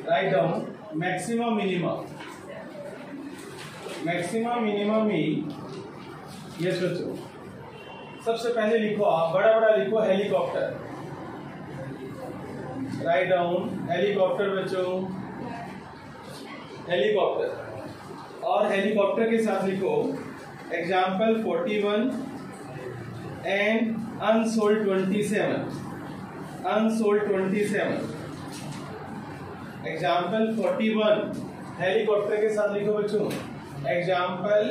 Right down maximum minimum, maximum minimum ही ये सोचो। सबसे पहले लिखो आप बड़ा बड़ा लिखो हेलीकॉप्टर, राइट डाउन हेलीकॉप्टर बच्चों, हेलीकॉप्टर। और हेलीकॉप्टर के साथ लिखो example 41 and unsolved 27, unsolved 27। Example 41 helicopter के साथ लिखो बच्चों, एग्जाम्पल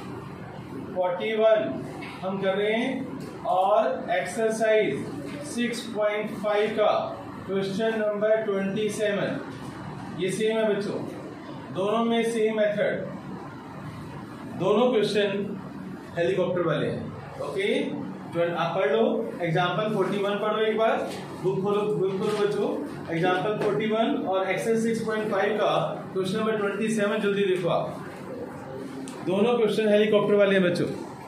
41 हम कर रहे हैं। और एक्सरसाइज 6.5 का क्वेश्चन नंबर 27, ये सेम है बच्चों, दोनों में सेम मेथड, दोनों क्वेश्चन हेलीकॉप्टर वाले हैं। ओके आप पढ़ लो एग्जाम्पल 41 पढ़ो, एक बार बुक खोलो बच्चों, एग्जाम्पल 41 और एक्सरसाइज 6.5 का क्वेश्चन नंबर 27 जल्दी देखो आप, दोनों क्वेश्चन हेलीकॉप्टर वाले हैं बच्चों।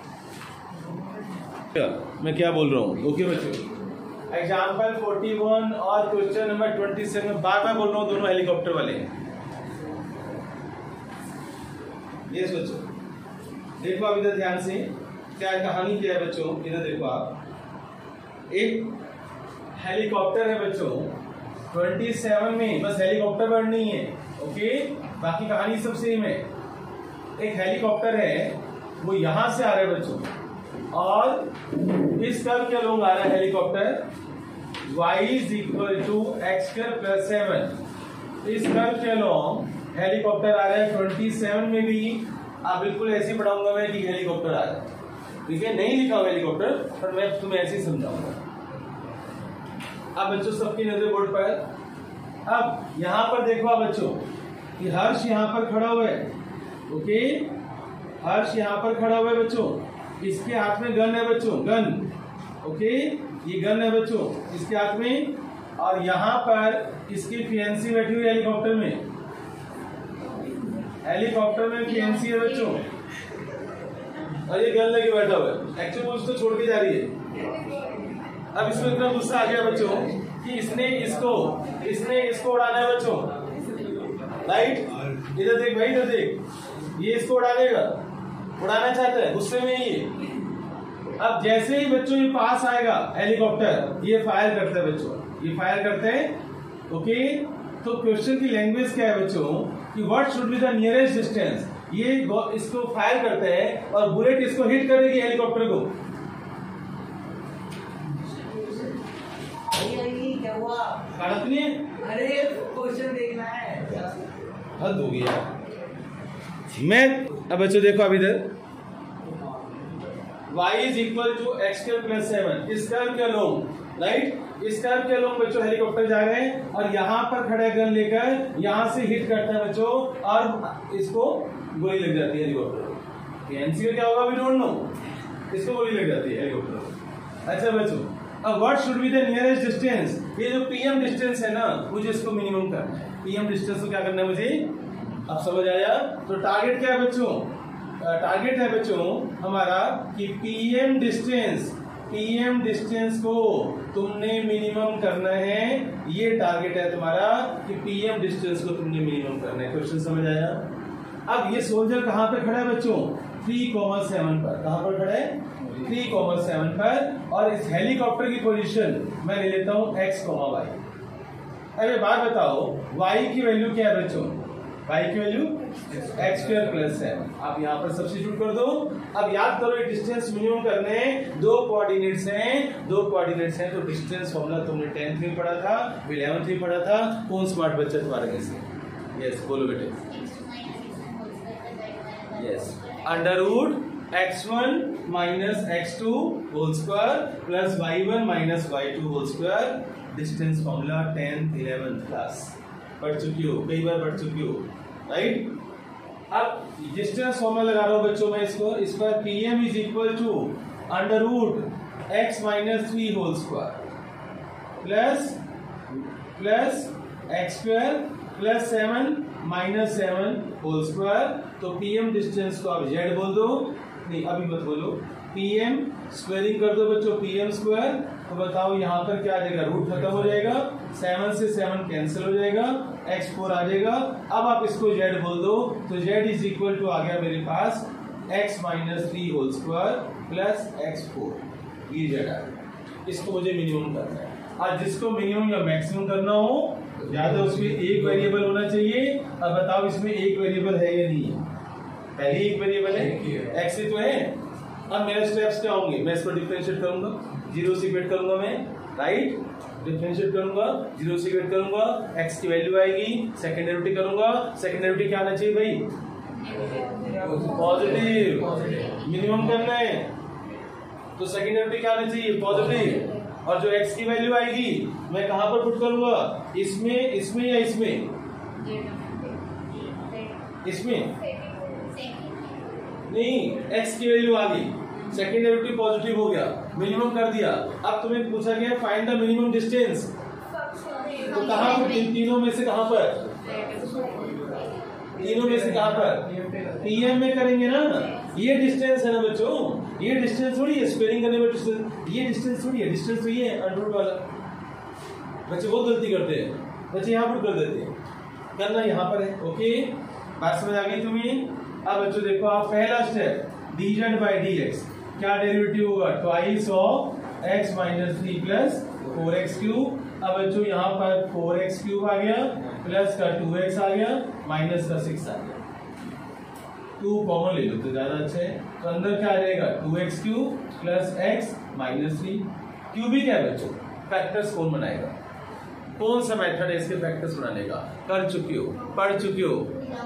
मैं क्या बोल रहा हूँ? ओके बच्चों, एग्जाम्पल 41 और क्वेश्चन नंबर 27 बार बार बोल रहा हूँ, दोनों हेलीकॉप्टर वाले हैं। ये सोचो, देखो आप इधर ध्यान से, क्या कहानी क्या है बच्चों, इधर देखो आप, एक हेलीकॉप्टर है बच्चों 27 में, बस हेलीकॉप्टर वर्ड नहीं है, ओके बाकी कहानी सब सेम है। एक हेलीकॉप्टर है, वो यहां से आ रहा है बच्चों, और इस कर्व के लोग आ रहा है helicopter y is equal to x square plus 7। इस कर्व के लोग हेलीकॉप्टर आ रहा है 27 में भी, आप बिल्कुल ऐसे ही पढ़ाऊंगा मैं कि हेलीकॉप्टर आ रहा है, ठीक है, नहीं लिखा हुआ हेलीकॉप्टर, पर मैं तुम्हें ऐसे ही समझाऊंगा। अब बच्चों सबकी नजर बोर्ड पर, अब यहां पर देखो आप बच्चों कि हर्ष यहां पर खड़ा हुआ है, ओके हर्ष यहां पर खड़ा हुआ है बच्चों, इसके हाथ में गन है बच्चों, गन, ओके ये गन है बच्चों इसके हाथ में, और यहां पर इसकी फियांसी बैठी हुई है हेलीकॉप्टर में, हेलीकॉप्टर में फियांसी है बच्चों, और ये गन लेके बैठा हुआ है, एक्चुअली उसको छोड़ के जा रही है। अब इसमें इतना गुस्सा आ गया बच्चों कि इसने इसको उड़ाना है बच्चों, राइट, इधर देख भाई, इधर देख, ये इसको उड़ा देगा, उड़ाना चाहता है, गुस्से में ही। अब जैसे ही बच्चों ये पास आएगा हेलीकॉप्टर, ये फायर करता है बच्चों, ये फायर करते हैं, ओके। तो क्वेश्चन की लैंग्वेज क्या है बच्चों कि what should be the nearest distance, ये इसको फायर करते हैं और बुलेट इसको हिट करेगी हेलीकॉप्टर को। क्या हुआ? अरे क्वेश्चन देखना है, हद हो गया। मैं अब बच्चों देखो अब इधर y is equal to x square plus 7, इस कर्व के लोग, राइट, इस कर्व के लोग बच्चों हेलीकॉप्टर जा रहे हैं, और यहाँ पर खड़े गन लेकर यहाँ से हिट करता है बच्चों, और इसको गोली लग जाती है हेलीकॉप्टर। एनसी क्या होगा वी डोंट नो, इसको गोली लग जाती है हेलीकॉप्टर। अच्छा बच्चों, अब what should be the nearest distance, ये जो पीएम डिस्टेंस है ना, मुझे इसको मिनिमम करना है, पीएम डिस्टेंस को क्या करना है मुझे, अब समझ आया। तो टारगेट क्या है बच्चों, टारगेट है बच्चों हमारा कि पीएम डिस्टेंस को तुमने मिनिमम करना है, ये टारगेट है तुम्हारा कि पीएम डिस्टेंस को तुमने मिनिमम करना है। क्वेश्चन समझ आया। अब ये सोल्जर कहां पे खड़ा है बच्चों, 3,7 पर, कहां पर खड़ा है 3,7 पर, और इस हेलीकॉप्टर की पोजीशन मैं ले लेता हूं x, y। अरे बात बताओ y की वैल्यू क्या है बच्चों, y की वैल्यू x स्क्वायर प्लस 7, आप यहाँ पर सब्स्टिट्यूट कर दो। अब याद करो ये डिस्टेंस मिनिमम करने दो कोऑर्डिनेट्स हैं, तो डिस्टेंस फॉर्मूला तुमने 10th में पढ़ा था, 11th में पढ़ा था, कौन स्मार्ट बच्चा तुम्हारे में से, यस बोलो बेटे, yes, under root x1 minus x2 whole square plus y1 minus y2 whole square, distance formula 10th 11th class पढ़ चुकी हो, कई बार पढ़ चुकी हो, राइट। अब डिस्टेंस फॉर्मूला लगा रहा हूं बच्चों मैं इसको, इस पर pm is equal to under root x minus 3 whole square plus x square plus 7 minus 7 whole square. तो pm डिस्टेंस को आप z बोल दो, नहीं अभी मत बोलो, pm स्क्वायरिंग कर दो बच्चों, pm स्क्वायर तो बताओ यहाँ पर क्या आ जाएगा, रूट खत्म हो जाएगा, 7 से 7 कैंसिल हो जाएगा, x4 आ जाएगा। अब आप इसको z बोल दो, तो z इज इक्वल टू आ गया मेरे पास x minus 3 whole square plus x4, ये z आ गया। इसको मुझे मिनिमम करना है। और जिसको मिनिमम या मैक्सिमम करना हो, या तो उसमें एक वेरिएबल होना चाहिए। अब बताओ इसमें एक वेरिएबल है या नहीं है? पहले एक वेरिएबल है, x ही तो है। अब मेरे स्टेप्स क्या होंगे, मैं इसको डिफरेंशिएट करूंगा, 0 से इक्वेट करूंगा मैं, राइट, डिफरेंशिएट करूंगा, 0 से इक्वेट करूंगा, x की वैल्यू आएगी, सेकंड डेरिवेटिव करूंगा, सेकंड डेरिवेटिव क्या आना चाहिए भाई, पॉजिटिव, मिनिमम करना है तो सेकंड डेरिवेटिव क्या आना चाहिए, पॉजिटिव। और जो x की वैल्यू आएगी मैं कहां पर पुट करूंगा, इसमें, इसमें या इसमें, इसमें नहीं, x की वैल्यू आ गई, सेकंड डेरिवेटिव पॉजिटिव हो गया, मिनिमम कर दिया। अब तुम्हें पूछा गया फाइंड द मिनिमम डिस्टेंस, तो कहां पर, तीनों में से कहां पर, तीनों में से कहां पर, पीएम में करेंगे ना। ये डिस्टेंस है ना बच्चों, ये डिस्टेंस थोड़ी है, स्क्वायरिंग करने में डिस्टेंस, ये डिस्टेंस थोड़ी है, डिस्टेंस तो ये है अंडर वाला। बच्चे बहुत गलती करते हैं, बच्चे यहाँ पर कर देते हैं, करना यहाँ पर है। ओके, बात समझ आ गई तुम्हें। अब बच्चों देखो, आप पहला स्टेप dz by dx, क्या डेरिवेटिव होगा, twice of x minus 3 plus 4x cube. अब बच्चों यहाँ पर 4x क्यूब आ गया, प्लस का 2x आ गया, माइनस का 6 आ गया। 2 कॉमन ले लो तो ज्यादा अच्छा है, तो अंदर क्या आ जाएगा, 2x cube plus x minus 3। Cubic है बच्चों, फैक्टर्स कौन बनाएगा, कौन सा मेथड है इसके फैक्टर्स बनाने का, कर चुके हो, पढ़ चुके हो,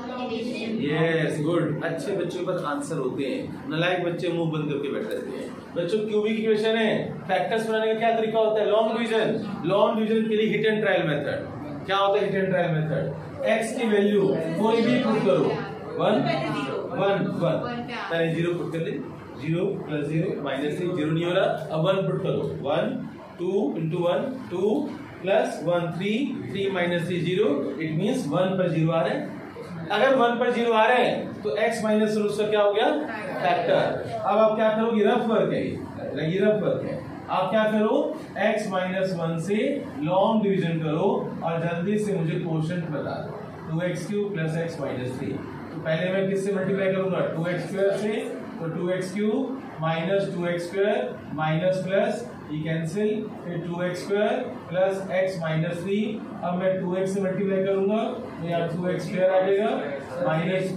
यस गुड। अच्छे बच्चों के पास आंसर होते हैं, नालायक बच्चे मुंह बंद करके बैठे रहते हैं। बच्चों क्यूबिक इक्वेशन है, फैक्टर्स बनाने का क्या तरीका होता है, लॉन्ग डिवीजन। लॉन्ग डिवीजन के लिए हिट एंड ट्रायल मेथड। क्या होता है hit and trial method, x की वैल्यू कोई भी पुट करो, 1 1 1, पहले 0 पुट कर ले, 0 प्लस 0 माइनस 3, 0 नहीं हो रहा, अब 1 पुट करो, 1 2 into 1 2 plus 1 3 3 minus 3 0, it means 1 पर 0 आ रहे हैं। अगर 1 पर 0 आ रहे हैं तो x माइनस उसका क्या हो गया, फैक्टर। अब आप क्या करोगे, रफ वर्क है ये रफ वर्क है, आप क्या करो, x माइनस 1 से लॉन्ग डिवीजन करो और जल्दी से मुझे कोशेंट बता दो, 2x cube plus x minus 3। तो पहले मैं किससे मल्टीप्लाई करूंगा, 2x स्क्वायर से, तो 2x cube minus 2x square minus plus ये कैंसिल, फिर 2x square plus x minus 3। अब मैं 2x से मल्टीप्लाई करूंगा तो यहाँ 2x स्क्वायर आ जाएगा माइनस,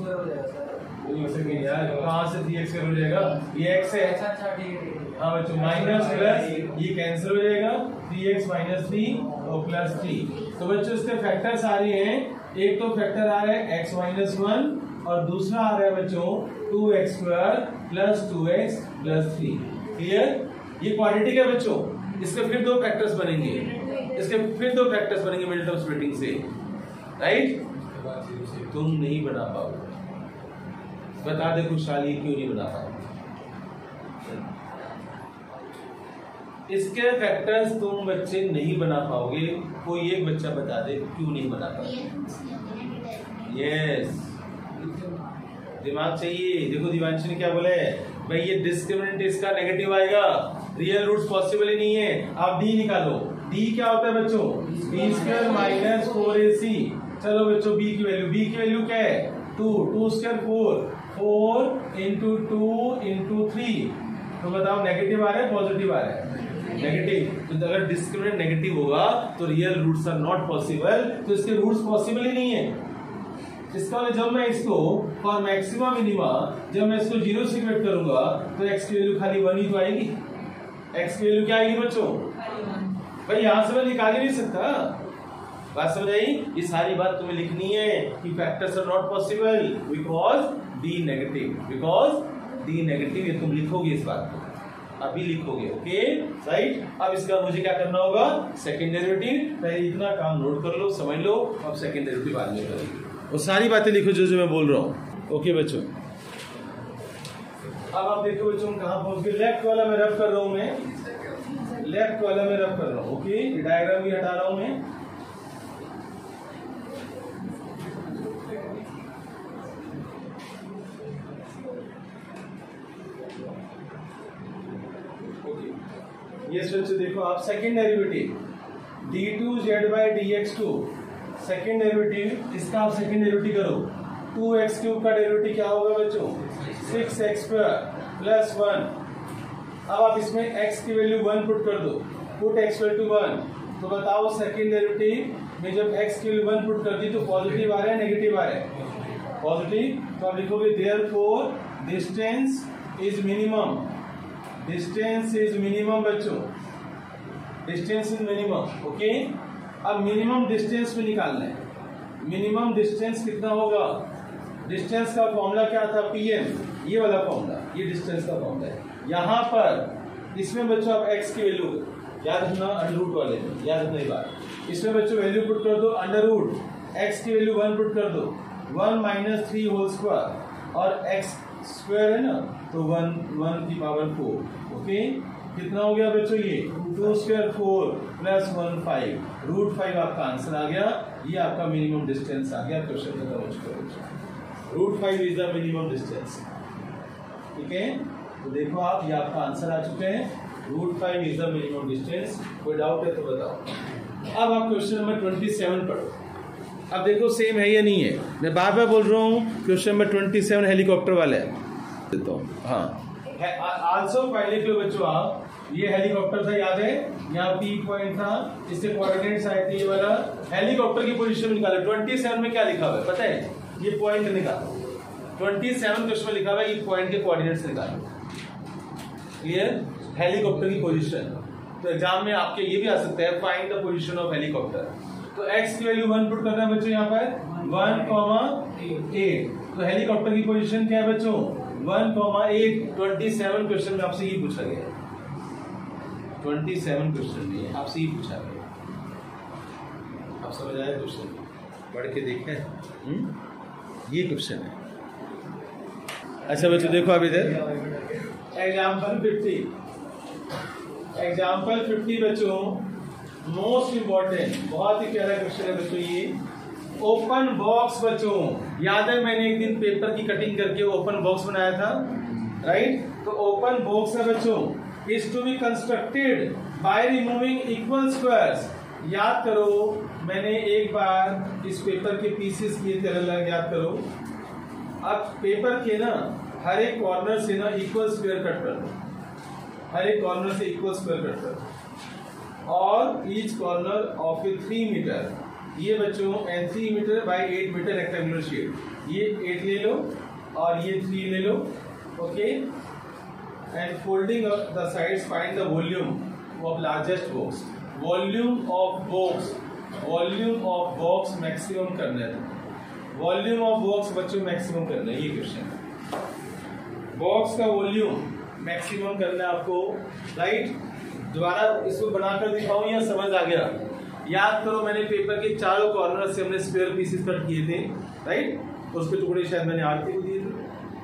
यार कहाँ से 3x स्क्वायर हो जाएगा, ये x है, हाँ बच्चों, माइनस प्लस ये कैंसिल हो जाएगा, 3x माइनस 3 और प्लस 3। तो बच्चों इसके फैक्टर्स आ रहे हैं, एक तो फैक्टर आ रहा है x माइनस 1 और दूसरा आ रहा है बच्चों 2x square plus 2x plus 3। Clear, ये क्वाड्रेटिक है बच्चों, इसके फिर दो फैक्टर्स बनेंगे, इसके फिर दो फैक्टर्स बनेंगे मिडिल टर्म स्प्लिटिंग से, राइट। तुम नहीं बना पाओगे, बता दे खुशहाली क्यों नहीं बना पाओगे, इसके फैक्टर्स तुम बच्चे नहीं बना पाओगे। कोई एक बच्चा बता दे क्यों नहीं बना पाओगे। यस, दिमाग चाहिए। देखो दिवांशी ने क्या बोला है भाई, ये डिस्क्रिमिनेंट इसका नेगेटिव आएगा, रियल रूट्स पॉसिबल ही नहीं है। आप डी निकालो, डी क्या होता है बच्चों, बी स्क्वायर माइनस 4ac। चलो बच्चों बी की वैल्यू क्या है, 2 2 स्क्वायर 4 इंटू 2 इंटू 3। तो बताओ नेगेटिव आ रहा है पॉजिटिव आ रहा है, नेगेटिव। तो अगर डिस्क्रिमिनेंट नेगेटिव होगा तो real roots are not possible, तो इसके रूट्स पॉसिबल ही नहीं है। इसका जब मैं इसको फॉर मैक्सिमा मिनिमा जब मैं इसको 0 से इक्वेट करूंगा तो x की वैल्यू खाली 1 ही तो आएगी। x की वैल्यू क्या आएगी बच्चों, भाई यहां से मैं निकाल ही नहीं सकता। बात समझ आई, ये सारी बात तुम्हें लिखनी है कि factors are not possible because D negative. ये तुम लिखोगे, इस बात को अभी लिखोगे, ओके राइट। अब इसका मुझे क्या करना होगा, सेकंड डेरिवेटिव। पहले इतना काम नोट कर लो, समझ लो, अब सेकंड डेरिवेटिव बाद में करेंगे। और सारी बातें लिखो जो जो मैं बोल रहा हूँ, ओके बच्चों। अब आप देखो बच्चों कहाँ पहुंच गए, लेफ्ट वाला मैं रफ कर रहा हूँ, मैं लेफ्ट वाला में रफ कर रहा हूँ, ओके। डायग्राम भी हटा रहा हूँ मैं। ये सोचो, देखो आप second derivative d2z/dx2 second derivative, इसका आप सेकेंड डेरिवेटिव करो, 2x³ का डेरिवेटिव क्या होगा बच्चों 6x² प्लस 1। अब आप इसमें x की वैल्यू 1 पुट कर दो, पुट x = 1। तो बताओ सेकेंड डेरिवेटिव में जब x की वैल्यू 1 पुट कर दी तो पॉजिटिव आ रहा है नेगेटिव आ रहा है? पॉजिटिव। तो आप लिखोगे therefore distance is minimum, distance is minimum बच्चों, डिस्टेंस इज मिनिमम। ओके, अब मिनिमम डिस्टेंस में निकालना है। मिनिमम डिस्टेंस कितना होगा? डिस्टेंस का फॉर्मूला क्या था? pm, ये वाला फॉर्मूला, ये डिस्टेंस का फॉर्मूला है। यहाँ पर इसमें बच्चों आप x की वैल्यू याद रखना, अंडर वाले में याद रखना ये बात। इसमें बच्चों वैल्यू पुट कर दो, अंडर रूट x की वैल्यू 1 पुट कर दो, 1 - 3 होल स्क्वायर, और x² है ना, तो 1 की पावर 4। ओके, कितना हो गया बच्चों ये 2² 4 प्लस 1 5, √5 आपका आंसर आ गया। ये आपका मिनिमम डिस्टेंस आ गया। क्वेश्चन खत्म हो चुका है। √5 इज द मिनिमम डिस्टेंस। ठीक है, तो देखो आप, ये आपका आंसर आ चुके हैं, √5 इज द मिनिमम डिस्टेंस। कोई डाउट है तो बताओ। अब आप क्वेश्चन नंबर 27 पढ़ो। अब देखो सेम है या नहीं है, मैं बार बार बोल रहा हूँ, क्वेश्चन नंबर 27 हेलीकॉप्टर वाला है। देता हूँ, हाँ आल्सो पहले के बच्चों आप, ये हेलीकॉप्टर था याद है, यहाँ P पॉइंट था, इससे कोऑर्डिनेट्स आए थे, ये वाला हेलीकॉप्टर की पोजीशन निकाला। 27 में क्या लिखा हुआ है पता है? ये पॉइंट निकालो, 27 क्वेश्चन में लिखा हुआ है, ये पॉइंट के कोऑर्डिनेट्स निकालो। क्लियर? हेलीकॉप्टर की पोजीशन, तो एग्जाम में आपके ये भी आ सकता है, find the position of helicopter. तो x की वैल्यू 1 पुट करना है बच्चों, यहाँ पर 1,8। तो हेलीकॉप्टर की पोजीशन क्या है बच्चों 1,8। 27 क्वेश्चन में आपसे ये पूछा गया, 27 क्वेश्चन में आपसे ये पूछा गया। आप समझ आए क्वेश्चन? पढ़ के देखें, ये क्वेश्चन है। अच्छा बच्चों देखो अब इधर एग्जाम्पल 50 बच्चों, मोस्ट इंपॉर्टेंट, बहुत ही प्यारा क्वेश्चन है बच्चों ये। ओपन बॉक्स बच्चों, याद है मैंने एक दिन पेपर की कटिंग करके ओपन बॉक्स बनाया था, राइट? तो ओपन बॉक्स है बच्चों, is to be constructed by removing equal squares. याद करो, मैंने एक बार इस पेपर के पीसेस किए थे अलग, याद करो। अब पेपर के ना हर एक कॉर्नर से ना इक्वल स्क्वायर कट कर दो, हर एक कॉर्नर से इक्वल स्क्वायर कट कर दो, और each corner of a 3 metre, ये बच्चों 3 metre by 8 metre rectangular shape, ये 8 ले लो और ये 3 ले लो। Okay, and folding the sides find the volume of largest box. Volume of box maximum करना है, वॉल्यूम ऑफ बॉक्स बच्चों मैक्सिमम करना है, ये क्वेश्चन है। बॉक्स का वॉल्यूम मैक्सिमम करना है आपको, राइट? दोबारा इसको बनाकर दिखाऊं या समझ आ गया? याद करो, मैंने पेपर के चारों कॉर्नर से हमने स्क्वायर पीसेस कट किए थे, राइट? उसके टुकड़े शायद मैंने आरती को दिए थे,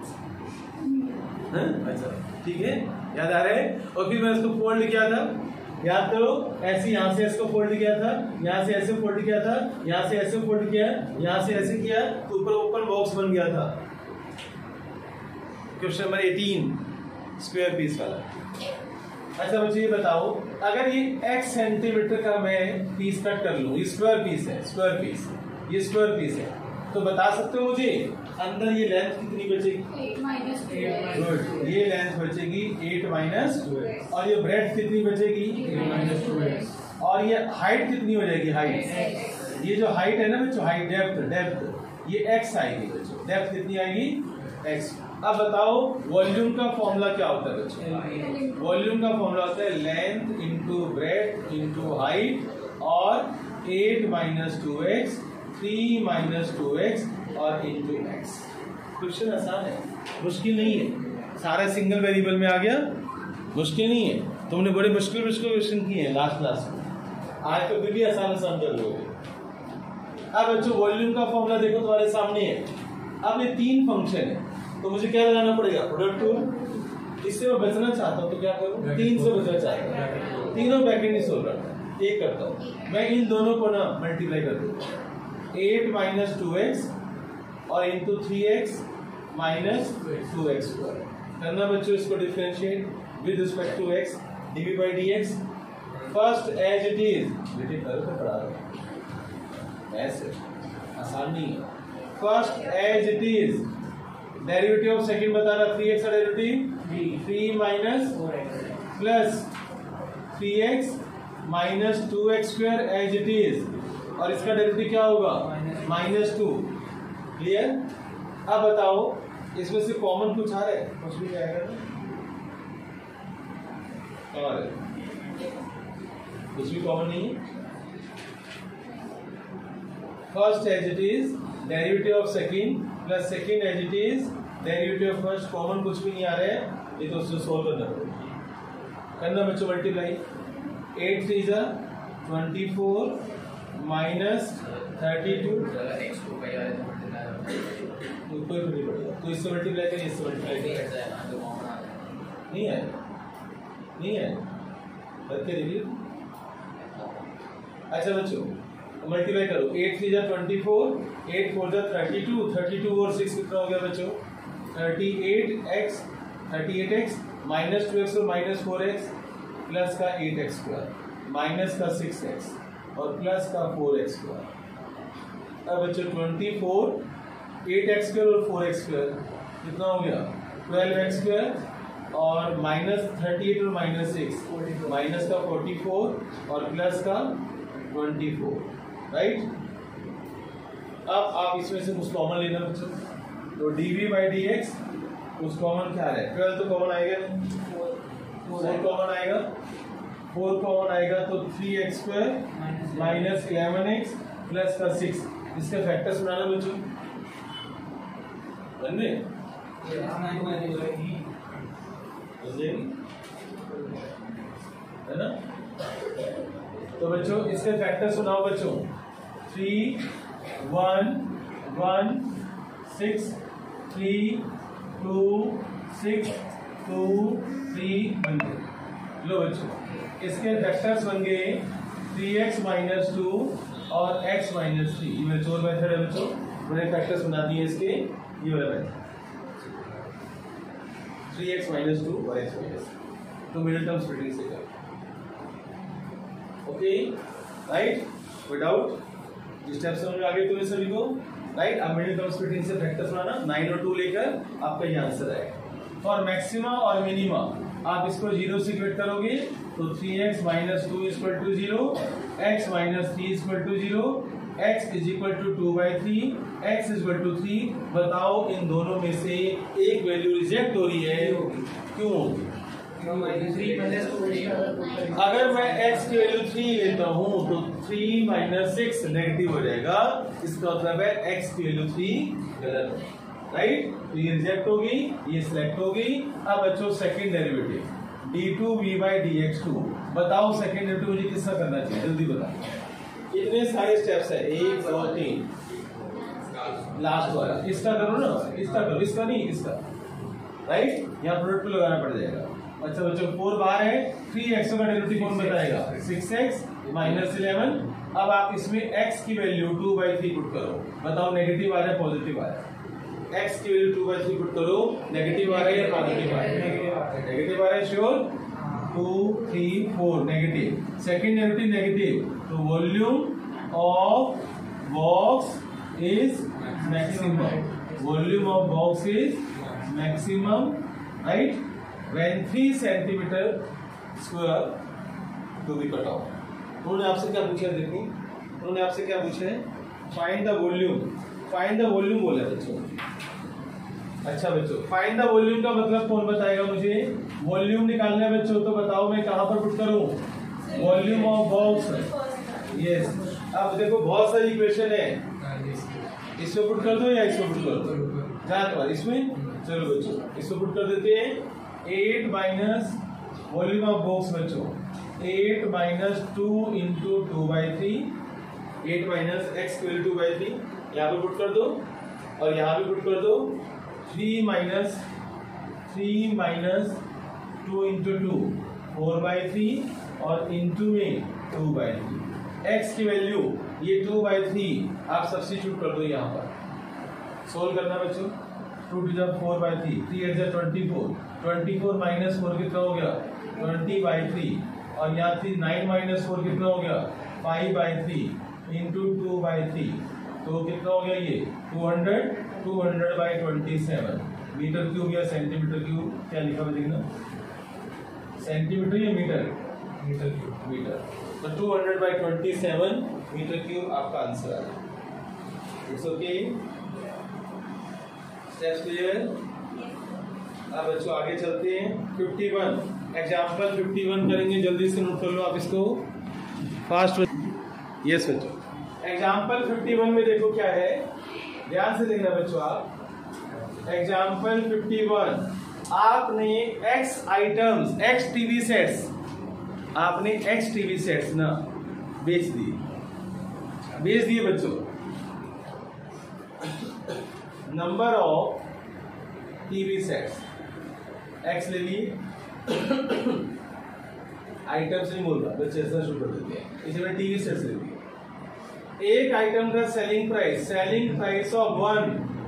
अच्छा ठीक है, याद आ रहा है? और फिर मैं इसको फोल्ड किया था, याद करो, ऐसे यहाँ से इसको फोल्ड किया था, यहाँ से ऐसे फोल्ड किया था, यहाँ से ऐसे फोल्ड किया, यहाँ से ऐसे किया, तो ऊपर ओपन बॉक्स बन गया था। क्वेश्चन नंबर 18 स्क्वायर पीस वाला। अच्छा बच्चों ये बताओ, अगर ये x सेंटीमीटर का मैं पीस कट कर लूं, ये स्क्वायर पीस है, स्क्वायर पीस, ये स्क्वायर पीस है, तो बता सकते हो मुझे अंदर ये लेंथ कितनी बचेगी? 8 गुड, ये लेंथ बचेगी 8 - और ये ब्रेड्थ कितनी बचेगी? 8 और ये हाइट कितनी हो जाएगी? हाइट, ये जो हाइट है ना बच्चों, हाइट डेप्थ ये x आएगी बच्चों, डेप्थ कितनी आएगी? x। अब बताओ वॉल्यूम का फॉर्मूला क्या होता है बच्चों? वॉल्यूम का फॉर्मूला होता है length into breadth into height, और 8 - 2x, 3 - 2x और इंटू x। क्वेश्चन आसान है, मुश्किल नहीं है, सारा सिंगल वेरिएबल में आ गया, मुश्किल नहीं है। तुमने बड़े मुश्किल क्वेश्चन किए हैं लास्ट क्लास में, आज तो फिर भी आसान कर लोगे। अब बच्चों वॉल्यूम का फॉर्मूला देखो तुम्हारे सामने है। अब ये 3 फंक्शन है, तो मुझे क्या लगाना पड़ेगा? Product two. इससे मैं बचना चाहता हूँ तो क्या करूँ? 3 से बचना चाहता हूँ, तीनों ब्रैकेट नहीं सोल्व करता, एक करता हूँ मैं, इन दोनों को ना मल्टीप्लाई कर दूँ, 8 - 2x और इंटू 3x - 2x² करना बच्चों। इसको differentiate with respect to x, DV by D X first as it is, बेटे कल को पढ़ा रहा ऐसे आसान नहीं है। First as it is, derivative of second बता रहा 3x का derivative 3 minus plus 3x minus 2x square as it is, और इसका डेरिवेटिव क्या होगा -2। क्लियर? अब बताओ इसमें से कॉमन कुछ आ रहा है? कुछ भी आएगा ना, और कुछ भी कॉमन नहीं है। First as it is, derivative of second plus second as it is, derivative of first, common कुछ भी नहीं आ रहा है, ये तो उससे सोल्व करना बच्चों। मल्टीप्लाई 8 3 जा 24 माइनस 32, कोई नहीं पड़ेगा तो इससे मल्टीप्लाई करिए, इससे मल्टीप्लाई नहीं है, नहीं है करके देखिए। अच्छा बच्चों मल्टीप्लाई करो, 8 3 जा 24, 8 4 जा 32, 32 और 6 कितना हो गया बच्चों 38x माइनस 2x और माइनस 4x प्लस का 8x स्क्वायर माइनस का 6x और प्लस का 4x स्क्वायर। अब बच्चों 24 8x स्क्वायर और 4x स्क्वायर कितना हो गया 12x स्क्वायर और माइनस 38 और माइनस 6 माइनस का 44 और प्लस का 24, राइट। अब आप इसमें से कुछ कॉमन लेना बच्चों, तो dv बाई डी एक्स कुछ कॉमन क्या है 12 तो कॉमन आएगा, 4 कॉमन आएगा, 4 कॉमन आएगा तो 3x square minus 11x plus का 6, इसका फैक्टर्स बनाना बच्चों बनने है ना। तो बच्चों इसके फैक्टर सुनाओ बच्चों 3 1 1 6 3 2 6 2 3 बन गए। लो बच्चों इसके फैक्टर्स बन गए 3x माइनस 2 और x माइनस 3। ये मेरा चोर मेथड है बच्चों, मैंने फैक्टर्स बना दिए इसके, ये वाला मेथड 3x माइनस 2 और x माइनस 3, तो मिडिल टर्म स्प्लिटिंग से कर, ओके राइट, विदाउट स्टेप्स समझ आगे तुम्हें सभी को, राइट। अब मिडिल टर्म स्प्लिटिंग से फैक्टर्स बनाना 9 और 2 लेकर आपका ये आंसर आएगा। फॉर मैक्सिमा और मिनिमा आप इसको 0 से इक्वेट करोगे तो 3x minus 2 equal to 0, x minus 3 equal to 0, x is equal to 2/3, x is equal to 3। बताओ इन दोनों में से एक वैल्यू रिजेक्ट हो रही है, क्यों होगी? अगर मैं x की वैल्यू 3 लेता हूं तो 3 माइनस 6 नेगेटिव हो जाएगा, इसका मतलब है x की वैल्यू 3 गलत है, राइट। तो ये रिजेक्ट होगी, ये सिलेक्ट होगी। अब बच्चों सेकंड डेरिवेटिव d2v/dx2, बताओ सेकंड डेरिवेटिव मुझे किसका करना चाहिए, जल्दी बताओ। इतने सारे स्टेप्स है 1 2 3, लास्ट वाला इसका करो ना, इसका करो, इसका नहीं इसका, राइट। यहाँ प्रोडक्ट पे लगाना पड़ जाएगा। अच्छा बच्चों 4 बार है, 3x का डेरिवेटिव कौन बताएगा 6x माइनस 11। अब आप इसमें x की वैल्यू 2/3 पुट करो, बताओ नेगेटिव आ रहा है पॉजिटिव आ रहा है। x की वैल्यू 2/3 पुट करो, नेगेटिव आ रहा है या पॉजिटिव आ रहा है? नेगेटिव आ रहा है, sure. 2 3 4 negative, second derivative negative, तो volume of box is maximum, volume of box is maximum, right, when 3 centimetre square to be cut off. उन्होंने आपसे क्या पूछा, देखो उन्होंने आपसे क्या पूछा है, find the volume, find the volume बोला बच्चों। अच्छा बच्चों फाइंड द वॉल्यूम का मतलब कौन बताएगा मुझे, वॉल्यूम निकालना है बच्चों, तो बताओ मैं कहां पर पुट करूं, वॉल्यूम ऑफ बॉक्स, यस। अब देखो बहुत सारी इक्वेशन है, इसमें पुट कर दो या इसमें पुट कर दो, ध्यान इसमें, चलो बच्चों इसमें पुट कर देते हैं। 8 माइनस वॉल्यूम ऑफ बॉक्स बच्चों 8 minus 2 into 2/3, 8 minus x equal 2/3, यहाँ पे पुट कर दो और यहाँ भी पुट कर दो। 3 माइनस 2 इंटू 2 4/3 और इंटू में 2/3, x की वैल्यू ये 2/3 आप सब्स्टिट्यूट कर दो यहाँ पर, सोल्व करना बच्चों। 2 to the 4/3, 3 8 24, 24 माइनस 4 कितना हो गया 20/3 और यहाँ थी 9 माइनस 4 कितना हो गया 5/3 इंटू 2/3 तो कितना हो गया ये 200/27 मीटर क्यूब या सेंटीमीटर क्यूब क्या लिखा हुआ देखना सेंटीमीटर या मीटर मीटर तो 200/27 मीटर क्यूब आपका आंसर है इट्स ओके स्टेप्स क्लियर अब बच्चों आगे चलते हैं 51 एग्जाम्पल 51 करेंगे जल्दी से नोट कर लो आप इसको फास्ट यस बच्चों एग्जाम्पल 51 में देखो क्या है ध्यान से देखना बच्चों आप एग्जाम्पल 51 आपने x items x TV sets आपने x टीवी सेट्स ना बेच दिए बच्चों number of TV sets x ले लिए आइटम्स नहीं बोल रहा बच्चे ऐसा शुरू कर देते हैं इसे मैं टीवी सेट्स ले लिए एक आइटम का selling price of one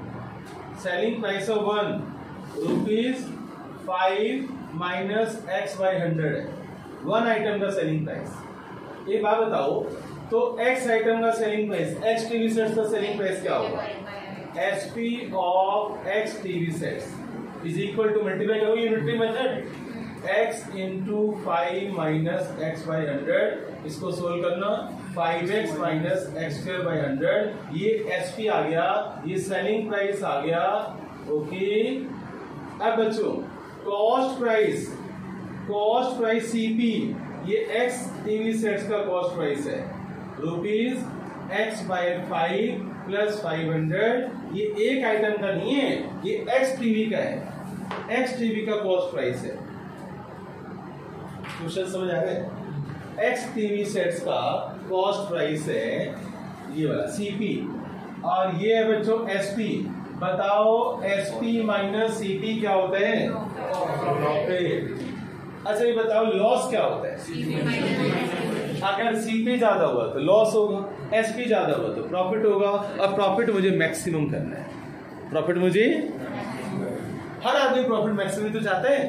rupees 5 minus x/100 है वन आइटम का सेलिंग प्राइस ये बात बताओ तो x आइटम का selling price x TV sets का सेलिंग प्राइस क्या होगा SP of x TV sets is equal to multiply करो unitary method x into 5 minus x/100 इसको सोल्व करना 5x माइनस x²/100 ये SP आ गया ये सेलिंग प्राइस आ गया ओके अब बच्चों कॉस्ट प्राइस CP ये x टीवी सेट्स का कॉस्ट प्राइस है रुपीज x/5 प्लस 500 ये एक आइटम का नहीं है ये x टीवी का है x टीवी का कॉस्ट प्राइस है क्वेश्चन समझ आ गए x टीवी सेट्स का कॉस्ट प्राइस है ये वाला CP और ये है बच्चों SP बताओ SP माइनस CP क्या होता है प्रॉफिट अच्छा ये बताओ लॉस क्या होता है अगर CP ज्यादा हुआ तो लॉस होगा SP ज्यादा हुआ तो प्रॉफिट होगा और प्रॉफिट मुझे मैक्सिमम करना है प्रॉफिट मुझे हर आदमी प्रॉफिट मैक्सिमम तो चाहते हैं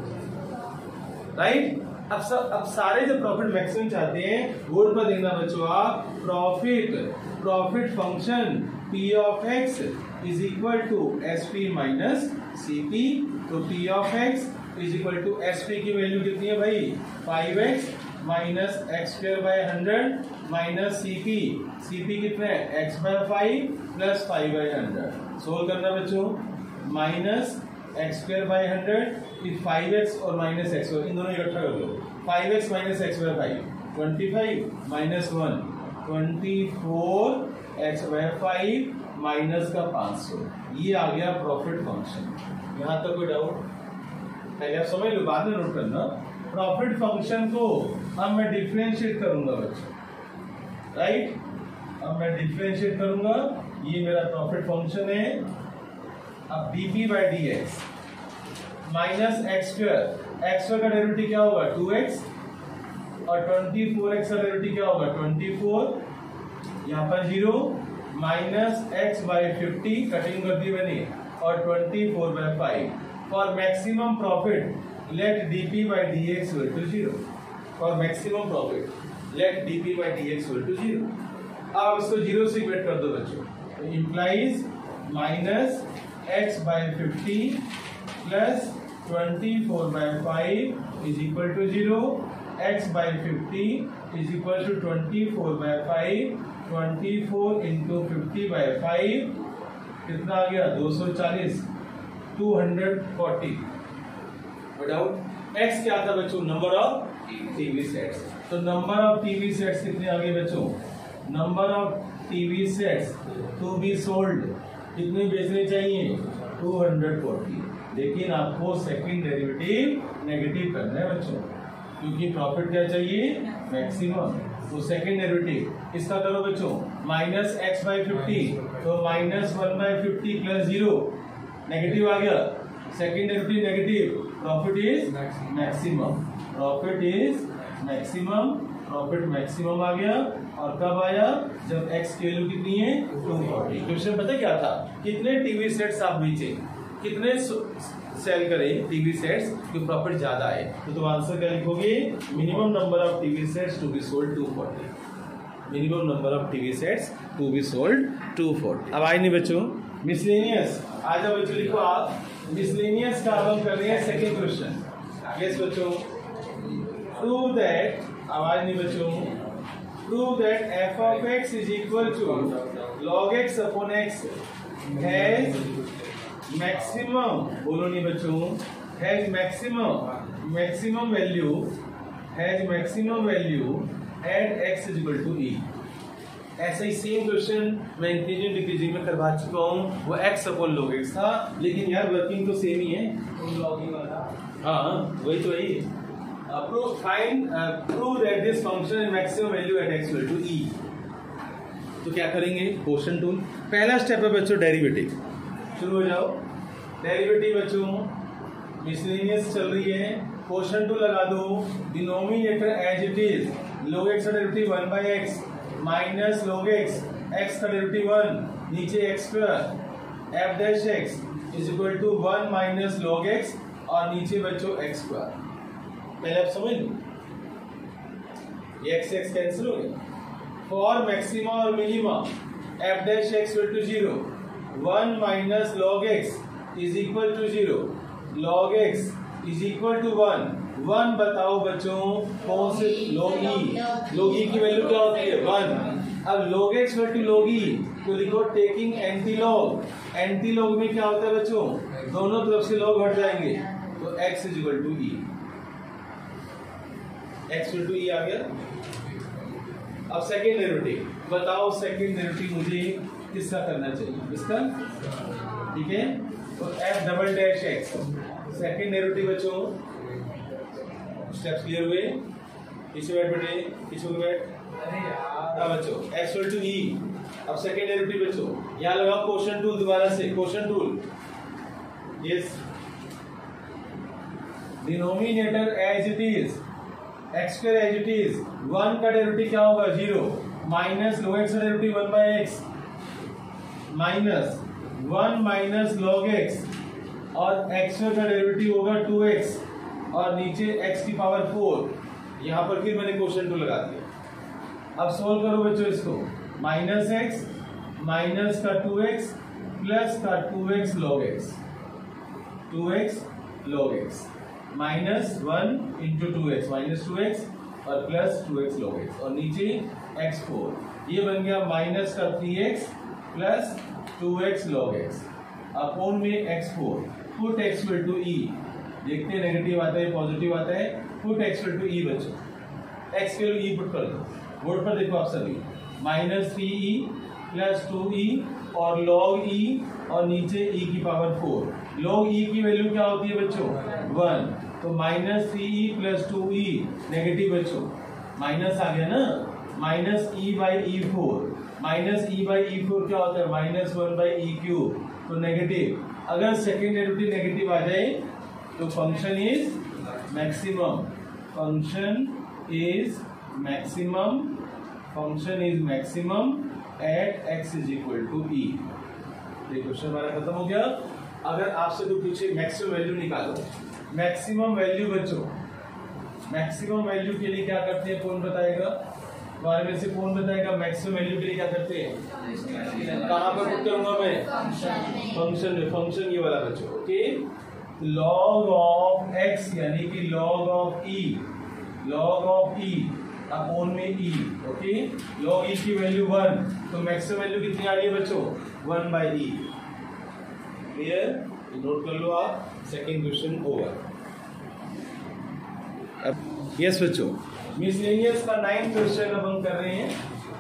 राइट अब सारे जो प्रॉफिट मैक्सिमम चाहते हैं बोर्ड पर देखना बच्चों आप profit function P of x is equal to SP minus CP तो P of x is equal to SP की वैल्यू कितनी है भाई 5x minus x²/100 minus CP कितना है x/5 प्लस 5/100 सोल्व करना बच्चों माइनस x²/100 5x और माइनस x इन दोनों इकट्ठा कर लो 5x minus x/5 25 minus 1 24 x/5 minus का 500 ये आ गया प्रॉफिट फंक्शन यहाँ तक कोई डाउट पहले आप समझ लो बाद में नोट करना प्रॉफिट फंक्शन को अब मैं डिफरेंशिएट करूंगा बच्चों राइट अब मैं डिफरेंशिएट करूंगा ये मेरा प्रॉफिट फंक्शन है अब dp/dx माइनस x² का डेरिवेटिव क्या होगा 2x और 24x का डेरिवेटिव क्या होगा 24 यहाँ पर 0 माइनस x/50 कटिंग कर दी मैंने और 24/5 for maximum profit let dp/dx equal to 0 for maximum profit let dp/dx equal to 0 अब इसको 0 से इक्वेट कर दो बच्चों तो implies minus x/50 plus 24/5 is equal to 0 x/50 is equal to 24/5 24 into 50/5 कितना आ गया 240 240 डाउट x क्या था बच्चों नंबर ऑफ टीवी सेट्स तो नंबर ऑफ टीवी सेट्स कितने आ गए बच्चों number of TV sets to be sold कितने बेचने चाहिए 240 लेकिन आपको सेकंड डेरिवेटिव नेगेटिव करना है बच्चों क्योंकि प्रॉफिट क्या चाहिए मैक्सिमम तो सेकंड डेरिवेटिव इसका करो बच्चों माइनस x/50 तो माइनस 1/50 प्लस 0 नेगेटिव आ गया second derivative negative profit is maximum profit maximum आ गया और कब आया जब x की वैल्यू कितनी है 240 क्वेश्चन पता क्या था कितने टीवी सेट्स आप बेचे कितने सेल करें टीवी सेट्स कि प्रॉफिट ज्यादा आए, तो आंसर क्या लिखोगे? Minimum number of TV sets to be sold 240। Minimum number of TV sets to be sold 240। अब आए नहीं बच्चों मिसलेनियस, आ जाओ बच्चों लिखो आप। मिसलेनियस का अब हम कर रहे हैं सेकेंड क्वेश्चन। यस बच्चों, प्रूव दैट, आवाज नहीं बच्चों, prove that f of x is equal to log x upon x has maximum, बोलो नहीं बच्चों, has maximum value at x is equal to e। ऐसा ही सेम क्वेश्चन मैं इंक्रीजिंग डिक्रीजिंग में करवा चुका हूँ, वो x अपॉन log x था, लेकिन यार वर्किंग तो सेम ही है, लॉगिंग वाला। हाँ वही तो है। Prove that this function is maximum value at x equal to e। तो क्या करेंगे? Question tool. पहला स्टेप है बच्चों डेरिवेटिव। शुरू हो जाओ। डेरिवेटिव बच्चों मिसलेनियस चल रही है, क्वेश्चन टूल लगा दो। Denominator as it is, log x का derivative 1 by x minus log x, x का डेरिवेटिव 1, नीचे x square, f dash x is equal to 1 minus log x और नीचे बच्चों x स्क्वायर। पहले आप समझ लो, ये x x कैंसिल हो गया। फॉर मैक्सिमा और minima f dash x equal to 0, 1 minus log x is equal to 0, log x is equal to 1 बताओ बच्चों कौन से? log e की वैल्यू क्या होती है? 1। अब log x equal to log e तो लिखो टेकिंग एंटी लॉग में क्या होता है बच्चों? दोनों तरफ से log हट जाएंगे, तो x is equal to e, x equal to e आ गया। अब सेकेंड डेरिवेटिव बताओ, सेकेंड डेरिवेटिव मुझे किसका करना चाहिए? इसका, ठीक है। तो f double dash x second derivative बच्चों, स्टेप्स क्लियर हुए? पीछे बैठ बेटे, पीछे बैठ। हाँ बच्चों x इक्वल टू e। अब सेकेंड डेरिवेटिव बच्चों यहाँ लगाओ क्वेश्चन टूल, दोबारा से question tool. Yes, denominator as it is, x square as it is, 1 का डेरिवेटिव क्या होगा? 0 माइनस log x का derivative 1 by x minus 1 minus log x और x का डेरिवेटिव होगा 2x और नीचे x की पावर 4। यहाँ पर फिर मैंने क्वेश्चन टू लगा दिया। अब सोल्व करो बच्चों इसको, माइनस x माइनस का 2x प्लस का 2x log x, 2x log x minus 1 into 2x minus 2x और प्लस 2x log x और नीचे x4, ये बन गया माइनस का 3x plus 2x log x upon में x4। Put x equal to e, देखते हैं नेगेटिव आता है पॉजिटिव आता है। Put x equal to e बच्चों, x के लिए e पुट कर दो, बोर्ड पर देखो आप सभी, माइनस 3e प्लस 2e और log e और नीचे e की पावर 4। log e की वैल्यू क्या होती है बच्चों? 1, तो minus 3e plus 2e negative बच्चों, माइनस आ गया ना, minus e by e4, minus e by e4 क्या होता है? माइनस 1 बाई e क्यूब, तो नेगेटिव। अगर सेकेंड डेरिवेटिव नेगेटिव आ जाए तो function is maximum, function is maximum at x is equal to e। ये क्वेश्चन हमारा खत्म हो गया। अगर आपसे कोई पूछे मैक्सिमम वैल्यू निकालो, मैक्सिमम वैल्यू बच्चों, मैक्सिमम वैल्यू के लिए क्या करते हैं? कौन बताएगा? हमारे में से कौन बताएगा मैक्सिमम वैल्यू के लिए क्या करते हैं? कहाँ पर पुट करूंगा मैं? फंक्शन में, फंक्शन ये वाला बच्चों, ओके। log ऑफ x यानी कि log ऑफ e अपॉन में e, ओके। log e की वैल्यू 1, तो मैक्सिमम वैल्यू कितनी आ रही है बच्चों? 1 by e। क्लियर? नोट कर लो आप, सेकेंड क्वेश्चन ओवर। यस बच्चों, मिसलेनियस का 9th क्वेश्चन अब हम कर रहे हैं।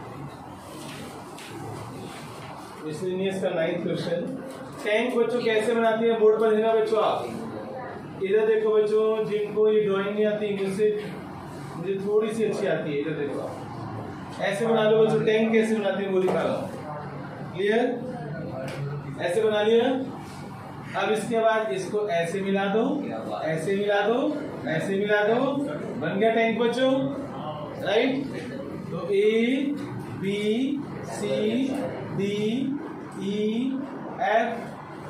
मिसलेनियस का 9th क्वेश्चन। टैंक बच्चों कैसे बनाते हैं बोर्ड पर देना बच्चों आप। इधर देखो बच्चों, जिनको ये ड्राइंग नहीं आती, मुझे थोड़ी सी अच्छी आती है, इधर देखो आप। ऐसे बना लो बच्चों, टैंक कैसे बनाते हैं वो दिखा रहा हूं। क्लियर? ऐसे बना लिया। अब इसके बाद इसको ऐसे मिला दो, ऐसे मिला दो, ऐसे मिला दो, बन गया टैंक बच्चों, राइट। तो A B C D E F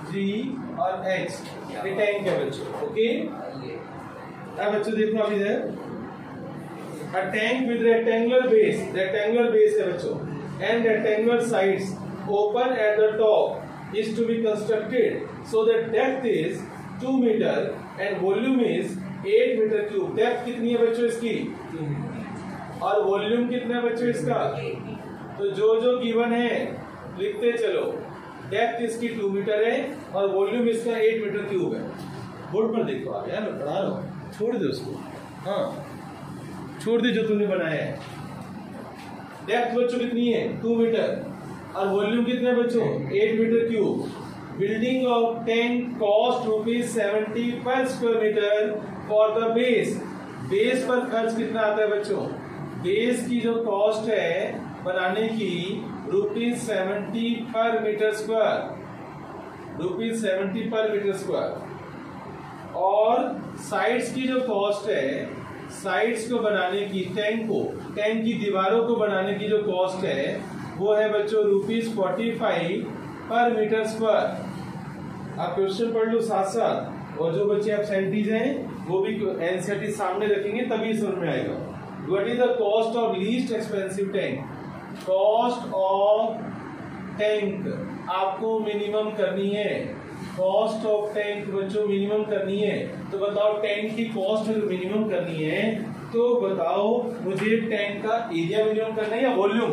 G और H ये टैंक है बच्चों। ओके, अब बच्चों देखो अभी इधर a tank with rectangular base है बच्चों, and rectangular sides open at the top is to be constructed so that depth is 2 meter and volume is 8 meter cube। Depth कितनी है बच्चों इसकी और वॉल्यूम कितना है बच्चों इसका, तो जो गिवन है लिखते चलो। डेप्थ इसकी 2 मीटर है और वॉल्यूम इसका 8 मीटर क्यूब है। बोर्ड पर देखो आप यार, मैं पढ़ा रहा हूँ, छोड़ दे उसको, हाँ छोड़ दे जो तूने बनाया है। डेप्थ बच्चों कितनी है 2 मीटर और वॉल्यूम कितना है बच्चों 8 metre cube. Building of tank cost ₹70 पर square metre for the base. Base पर खर्च कितना आता है बच्चों, बेस की जो कॉस्ट है बनाने की ₹70 पर मीटर स्क्वायर, ₹70 पर मीटर स्क्वायर। और साइड्स की जो कॉस्ट है, साइड्स को बनाने की, टैंक की दीवारों को बनाने की जो कॉस्ट है वो है बच्चों ₹45 पर मीटर स्क्वायर। आप क्वेश्चन पढ़ लो साथ साथ, और जो बच्चे एब्सेंटीज हैं वो भी एनसीईआरटी सामने रखेंगे तभी समझ में आएगा। What is the cost of least expensive tank. Cost of tank आपको मिनिमम करनी है, कॉस्ट ऑफ टैंक बच्चों मिनिमम करनी है। तो बताओ टैंक की कॉस्ट अगर मिनिमम करनी है तो बताओ मुझे टैंक का एरिया मिनिमम करना है या वॉल्यूम,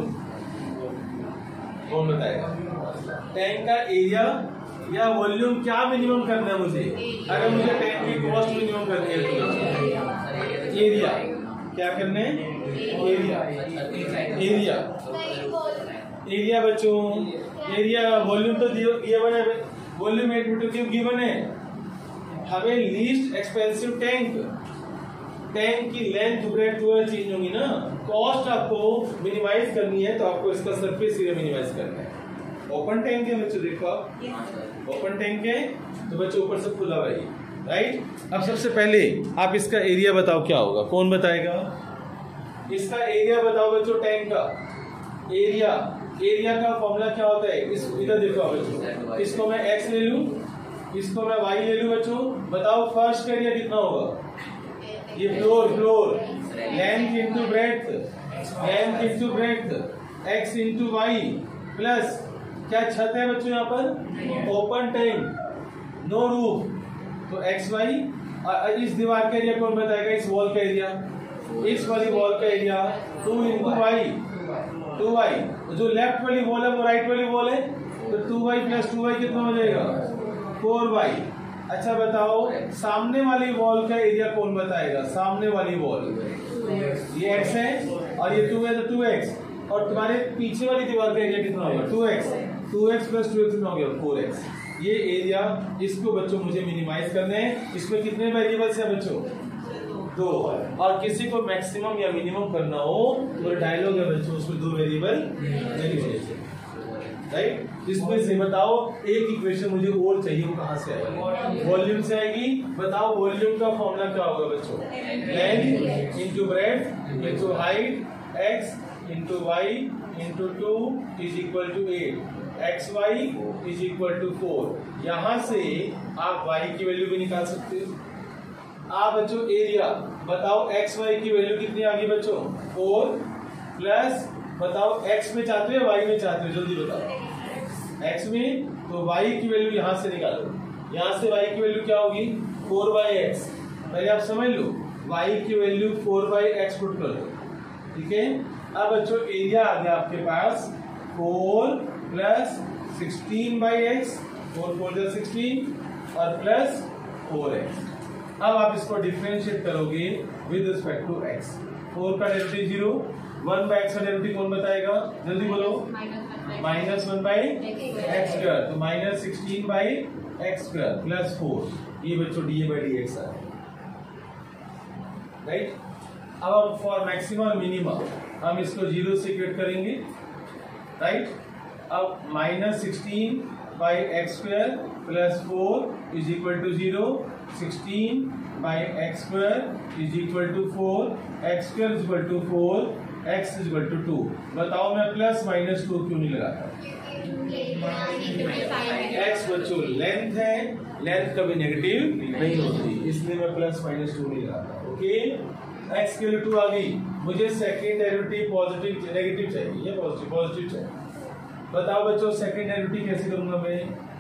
कौन बताएगा। टैंक का एरिया या वॉल्यूम क्या मिनिमम करना है मुझे, अगर मुझे टैंक की कॉस्ट मिनिमम करनी है तो एरिया क्या करना है, एरिया बच्चों, एरिया वॉल्यूम तो गिवन है, वॉल्यूम 8 मीटर क्यूब गिवन है। हमें लीस्ट एक्सपेंसिव टैंक की लेंथ ब्रेड्थ वो चेंज होंगी ना, कॉस्ट आपको मिनिमाइज करनी है तो आपको इसका सरफेस एरिया मिनिमाइज करना है। ओपन टैंक है बच्चों, देखो ओपन टैंक है तो बच्चों ऊपर से खुला हुआ है, राइट। अब सबसे पहले आप इसका एरिया बताओ क्या होगा, कौन बताएगा। इसका एरिया बताओ बच्चों, टैंक का एरिया का फॉर्मूला क्या होता है, इधर देखो बच्चों, इसको मैं x ले लूं, इसको मैं y ले लूं बच्चों, बताओ फर्स्ट का एरिया कितना होगा। ये floor length into breadth x into y plus क्या छत है बच्चों यहाँ पर, ओपन टैंक नो रूफ, तो एक्स वाई। और इस दीवार का एरिया कौन बताएगा, इस वॉल का एरिया, इस वाली वॉल का एरिया 2 इंटू वाई, 2y। जो लेफ्ट वाली वॉल है वो राइट वाली वॉल है, तो 2y प्लस 2y कितना हो जाएगा 4y। अच्छा बताओ सामने वाली वॉल का एरिया कौन बताएगा, सामने वाली वॉल, ये x है और ये 2 है तो 2x, और तुम्हारे पीछे वाली दीवार का एरिया कितना होगा 2x प्लस 2x कितना हो गया 4x। ये एरिया, इसको बच्चों मुझे मिनिमाइज करने हैं। इसमें कितने वेरिएबल्स हैं बच्चों, 2, और किसी को मैक्सिमम या मिनिमम करना हो तो डायलॉग है बच्चों, उसमें 2 वेरिएबल नहीं चाहिए, राइट। इसमें से बताओ एक इक्वेशन मुझे और चाहिए, वो कहाँ से आएगी, वॉल्यूम से आएगी। बताओ वॉल्यूम का फॉर्मूला क्या होगा बच्चों, length into breadth into height, x into y into 2 is equal to 8, xy is equal to 4। यहाँ से आप y की वैल्यू भी निकाल सकते हो। आप बच्चों एरिया बताओ, xy की वैल्यू कितनी आ गई बच्चों 4 प्लस बताओ x में चाहते हो y में चाहते हो, जल्दी बताओ। x में तो y की वैल्यू यहाँ से निकालो, यहाँ से y की वैल्यू क्या होगी 4/x। पहले आप समझ लो, y की वैल्यू 4/x पुट कर दो, ठीक है। अब बच्चों एरिया आ गया आपके पास 4 प्लस 16/x, 4 4 16 और प्लस 4x। अब आप इसको डिफरेंशिएट करोगे विद रिस्पेक्ट टू x। 4 का डेरिवेटिव 0, 1/x का डेरिवेटिव कौन बताएगा, जल्दी बोलो, -1/x स्क्वायर, तो -16/x स्क्वायर प्लस 4, ये बच्चों dA/dx है, राइट। अब फॉर मैक्सिमम और मिनिमम हम इसको 0 से इक्वेट करेंगे, राइट। अब -16/x square plus 4 is equal to 0, 16/x square is equal to 4, x square is equal to 4, x is equal to 2। बताओ मैं प्लस -2 क्यों नहीं लगाता, x बच्चों लेंथ है, लेंथ कभी नेगेटिव नहीं होती, इसलिए मैं प्लस माइनस 2 नहीं लगाता। ओके, x की वैल्यू 2 आ गई, मुझे सेकंड डेरिवेटिव पॉजिटिव नेगेटिव चाहिए, ये पॉजिटिव चाहिए। बताओ बच्चों सेकंड डेरिवेटिव कैसे करूंगा मैं,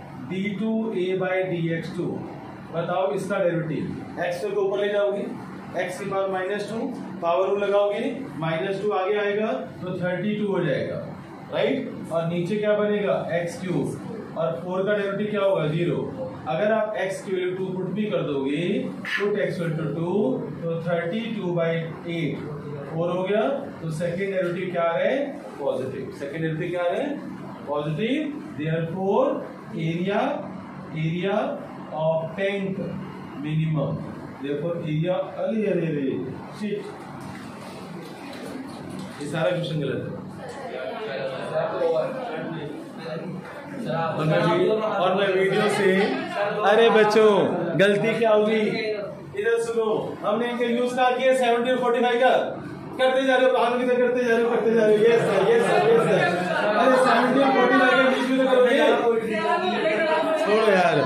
d2a/dx2। बताओ इसका डेरिवेटिव x को ऊपर ले जाओगे, x की पावर -2, पावर रूल लगाओगे, -2 आगे आएगा तो 32 हो जाएगा, राइट। और नीचे क्या बनेगा x³ और 4 का डेरिवेटिव क्या होगा 0। अगर आप x की वैल्यू 2 पुट भी कर दोगे, पुट x इक्वल टू 2 तो 32/8 4 हो गया। तो सेकंड डेरिवेटिव क्या आ रहा है, पॉजिटिव। सेकंड डेरिवेटिव क्या आ रहा है, positive. Therefore area of tank minimum, therefore area अरे शिट, ये सारा क्वेश्चन गलत है। और मैं वीडियो से, अरे बच्चों गलती क्या होगी, इधर सुनो, हमने इनका यूज कहा किया 70 और 45 का, करते जा रहे हो, आगे किधर करते जा रहे हो, करते जा रहे हो, yes sir yes sir yes sir. अरे 70 और 45 का बीच में तो करोगे, छोड़ो यार।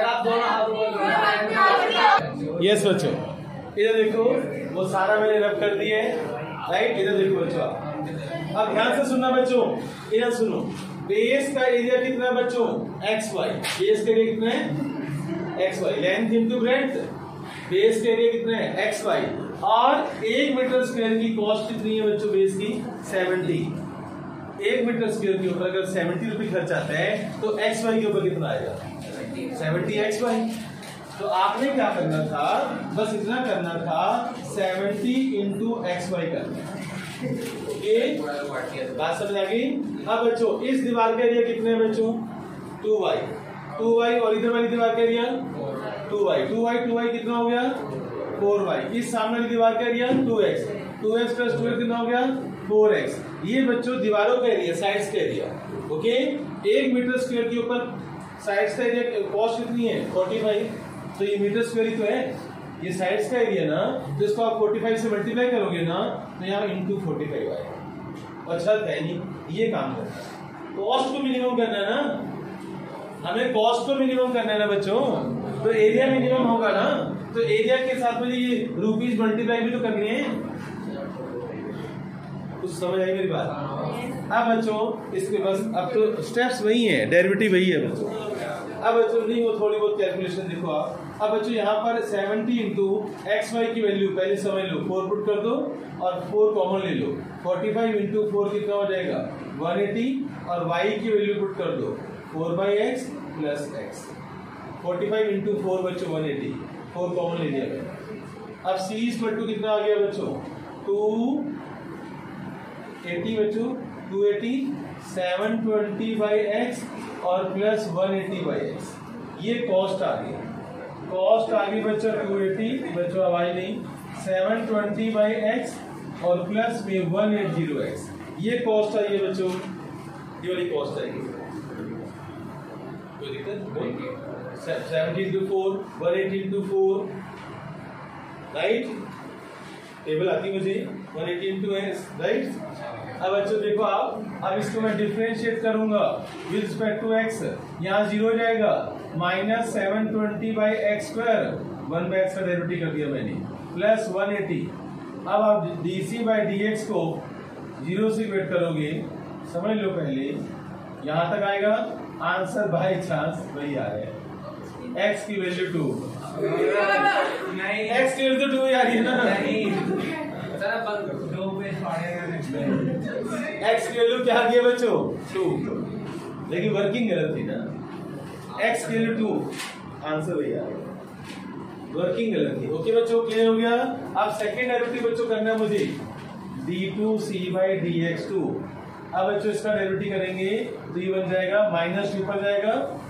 यस बच्चों, इधर देखो वो सारा मैंने रब कर दिया है, राइट। इधर देखो बच्चों, अब ध्यान से सुनना बच्चों, इधर सुनो, बेस का एरिया कितना है बच्चों, xy। बेस का एरिया कितना है xy, length into breadth, base का एरिया कितना है xy। और 1 मीटर स्क्वायर की कॉस्ट कितनी है बच्चों, बेस की 70। 1 मीटर स्क्वायर के ऊपर अगर 70 रुपए खर्च आता है तो xy के ऊपर कितना आएगा, 70 xy। तो आपने क्या करना था, बस इतना करना था 70 इंटू xy करना। बात समझ आ गई। अब बच्चों इस दीवार का एरिया कितने है बच्चों, 2y और इधर वाली दीवार का एरिया 2y कितना हो गया 4y। इस सामने वाली दीवार का एरिया 2x प्लस 2x कितना हो गया 4x। ये बच्चों दीवारों का एरिया, साइड्स का एरिया। ओके, 1 मीटर स्क्वायर के ऊपर साइड्स का एरिया कॉस्ट कितनी है 45, तो ये मीटर स्क्वायर ही तो है, ये साइड्स का एरिया ना, तो इसको आप 45 से मल्टीप्लाई करोगे ना तो यहाँ इंटू 45 आएगा। अच्छा है नहीं, ये काम करना है, कॉस्ट को मिनिमम करना है ना, हमें कॉस्ट को मिनिमम करना है ना बच्चों, तो एरिया मिनिमम होगा ना, तो एरिया के साथ मुझे ये रुपीज मल्टीप्लाई भी तो करनी है। कुछ समझ आई मेरी बात। अब बच्चों इसके बस अब तो स्टेप्स वही है, डेरिवेटिव वही है बच्चों। अब बच्चों नहीं, वो थोड़ी बहुत कैलकुलेशन देखो आप। अब बच्चों यहाँ पर 70 इंटू xy की वैल्यू पहले समझ लो, 4 पुट कर दो और 4 कॉमन ले लो। 45 इंटू 4 कितना हो जाएगा 180, और y की वैल्यू पुट कर दो 4/x प्लस x। 45 इंटू 4 बच्चों 180, 4 कॉमन ले लिया गया। अब c इक्वल टू कितना आ गया बच्चों 280 बच्चों, 280 720/x और प्लस 180/x। ये कॉस्ट आ गई, कॉस्ट आ गई बच्चों 280 बच्चों, आवाज नहीं, 720/x और प्लस में 180x। ये कॉस्ट आई है बच्चों, ये वाली कॉस्ट आएगी, कोई दिक्कत नहीं। 70 into 4 180 into 4, राइट, टेबल आती मुझे 180 into x, राइट। अब बच्चों देखो आप, अब इसको मैं डिफरेंशिएट करूंगा विद रिस्पेक्ट टू x, यहाँ 0 हो जाएगा, -720/x², 1/x का डेरिवेटिव कर दिया मैंने, प्लस 180। अब आप dc/dx को 0 से इक्वेट करोगे, समझ लो पहले यहाँ तक आएगा, आंसर बाय चांस वही आ रहा है, x की वैल्यू 2, x की वैल्यू 2 यार, ना x की वैल्यू क्या आ गई बच्चों 2, लेकिन वर्किंग गलत थी ना, x की वैल्यू 2, आंसर वही आ गया, वर्किंग गलत थी। ओके बच्चों, क्लियर हो गया। अब सेकंड डेरिवेटिव बच्चों करना है मुझे d2c/dx2। अब बच्चों इसका डेरिवेटिव करेंगे तो ये बन जाएगा -2 पर जाएगा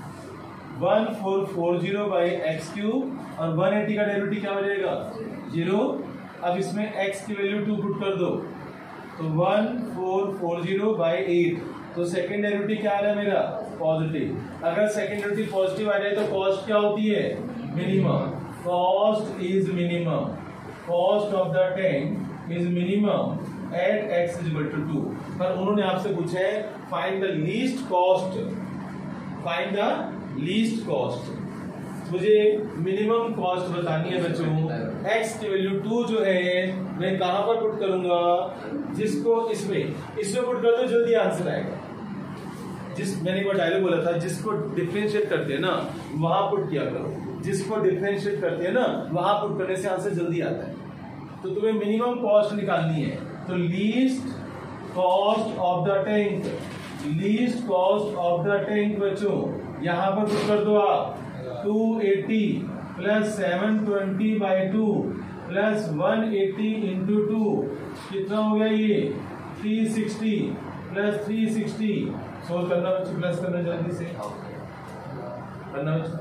1440/x³ और 180 का डेरिवेटिव क्या हो जाएगा 0। अब इसमें x की वैल्यू 2 पुट कर दो तो 1440/8, तो सेकंड डेरिवेटिव क्या आ रहा है मेरा पॉजिटिव। अगर सेकंड डेरिवेटिव पॉजिटिव आ जाए तो कॉस्ट क्या होती है minimum, cost is minimum, cost of the tank is minimum at x = 2। पर उन्होंने आपसे पूछा है find the least cost, find the least cost. मुझे मिनिमम कॉस्ट बतानी है बच्चों। x की वैल्यू 2 जो है मैं कहां पर पुट करूंगा, जिसको इसमें पुट कर दो, जल्दी आंसर आएगा। मैंने एक बार डायलॉग बोला था, जिसको डिफरेंशिएट करते हैं ना वहां पुट किया करो, जिसको डिफरेंशिएट करते हैं ना वहां पुट करने से आंसर जल्दी आता है। तो तुम्हें मिनिमम कॉस्ट निकालनी है, तो least cost of the tank, least cost of the tank बच्चों यहां पर पुट कर दो आप 280 प्लस 720/2 प्लस 180 इंटू 2 कितना हो गया ये 360 प्लस 360। सोल्व करना बच्चों, प्लस करना जल्दी से करना बच्चों।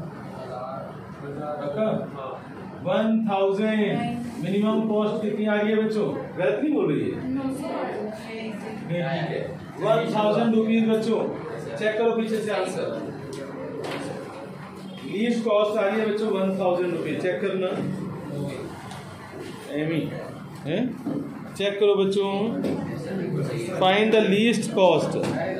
1000 मिनिमम कॉस्ट कितनी आ रही है बच्चों, गलत नहीं बोल रही है, ठीक है 1000 रुपीज बच्चों। चेक करो पीछे से आंसर, लीस्ट कॉस्ट आ रही है बच्चों 1000 रुपीज। चेक करना एमी है, चेक करो बच्चों, फाइंड द लीस्ट कॉस्ट।